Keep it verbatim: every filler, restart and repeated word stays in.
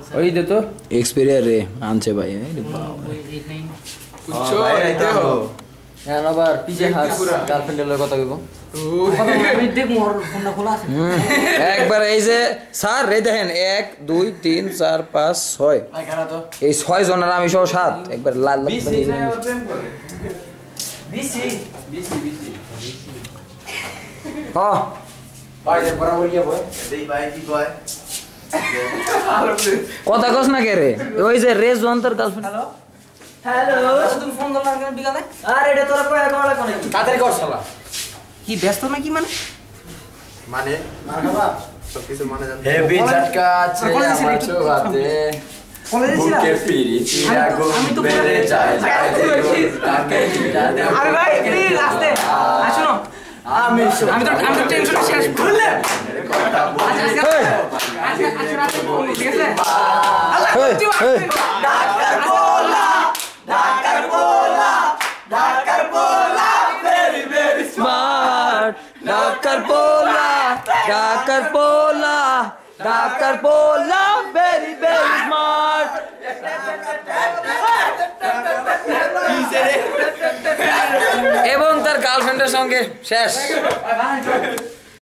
ওই দে তো এক্সপেরিয়ার রে আনছে ভাই কুচ্ছো আইতে হো হ্যাঁ আবার পিছে হাস গার্লফ্রেন্ডের লগে কথা কইব আমি দেখ মোর ফোনটা খোলা আছে একবার এই যে স্যার রে দেখেন এক দুই তিন চার পাঁচ ছয় এই ছয় জনের আমি সহ সাত একবার লাল লাল বিসি বিসি বিসি হ্যাঁ ভাই বরাবর ইয়া বয় দেই ভাই কি কয় কথা কস না কে রে ওই যে রেজ ওয়ান্তর গার্লফ্রেন্ড হ্যালো হ্যালো তুমি ফোন করলা কেন বিকালে আরে এটা তোরা কই কল লাগবে নাকি তাড়াতাড়ি কর শালা কি ব্যস্ত নাকি মানে মানে মারহাবা সব কিছু মানে জান হেভি ঝটকা আছে আমার ছোয়াতে কলেজে ছিলাম বুকে পিরিতি আগুন আমি তো বেড়ে যায় যায় তাকে দিলা দে আরে ভাই প্লিজ আস্তে আসুন আমি আমি তো আমি তো টেনশন শেষ করলে কথা বল আচ্ছা আচ্ছা রাতে বলি ঠিক আছে ঢাকার বলা ঢাকার বলা ঢাকার বলা ভেরি ভেরি স্মার্ট ডাকার পোলা ডাকার পোলা ডাকার পোলা ভেরি ভেরি স্মার্ট এবং তার গার্লফ্রেন্ডের সঙ্গে শেষ